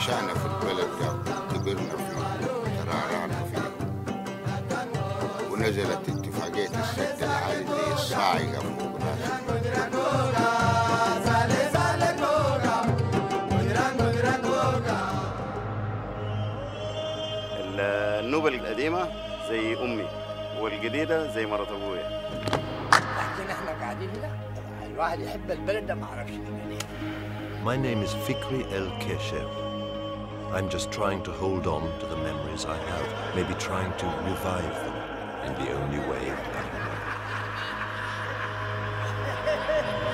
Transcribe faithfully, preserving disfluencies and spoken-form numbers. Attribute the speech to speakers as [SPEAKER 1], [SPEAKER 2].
[SPEAKER 1] نشأنا في البلد ده، كبرنا فيه، ترعرعنا فيه، ونزلت اتفاقية السد العالي زي الصاعقة فوق راسنا.
[SPEAKER 2] النوبة القديمة زي أمي والجديدة زي مرات أبويا.
[SPEAKER 3] لكن احنا قاعدين هنا الواحد يحب البلد ده ما اعرفش ليه.
[SPEAKER 4] My name is Fikry El-Keshev. I'm just trying to hold on to the memories I have, maybe trying to revive them in the only way I know.